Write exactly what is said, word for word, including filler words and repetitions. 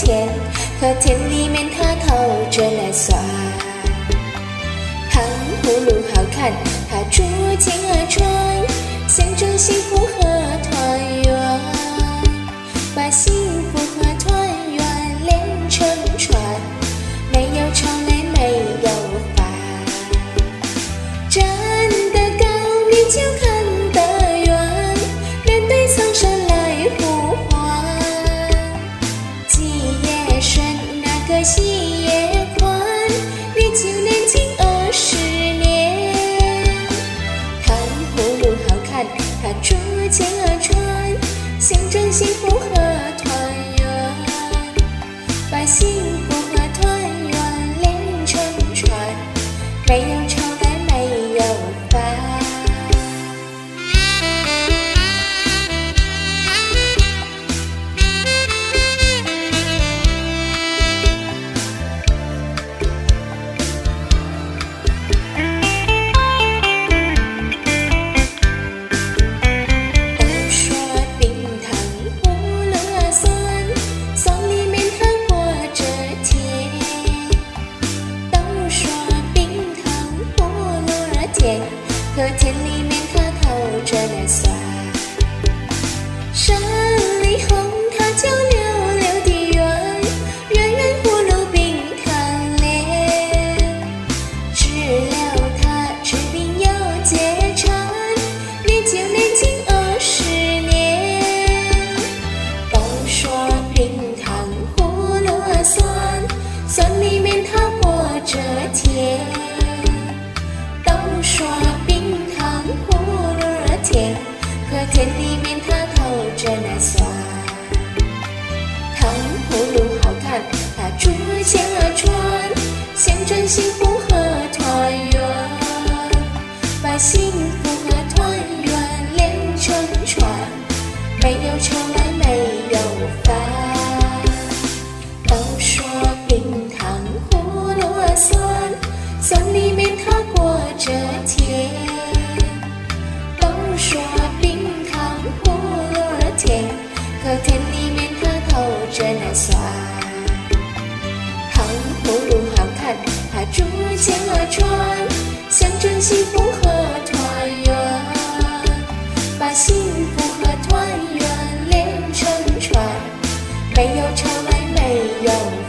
甜，可甜里面它透着那酸。糖葫芦好看，它逐渐而穿，象征幸福和团圆，把幸福和团圆连成串，没有愁来没有烦。站得高你就看得远，面对苍生来呼唤。记也深，那个心也宽，你就年轻二十年。糖葫芦好看，它逐渐而穿，象征幸福和团圆，把幸福和团圆连成串，没有愁来没有烦。可甜里面它透着那酸，山里红它就溜溜的圆，圆圆葫芦冰糖莲，知了它吃冰又结馋，你就年轻二十年。都说冰糖葫芦酸，酸里面它裹着甜，都说可甜里面它透着那酸。糖葫芦好看，它逐渐而穿，象征幸福和团圆，把幸福和团圆连成串，没有愁来没有烦。都说冰糖葫芦酸，酸里面它裹着甜，都说可甜里面它透着那酸。糖葫芦好看，它逐渐而穿，象征幸福和团圆，把幸福和团圆连成串，没有愁来没有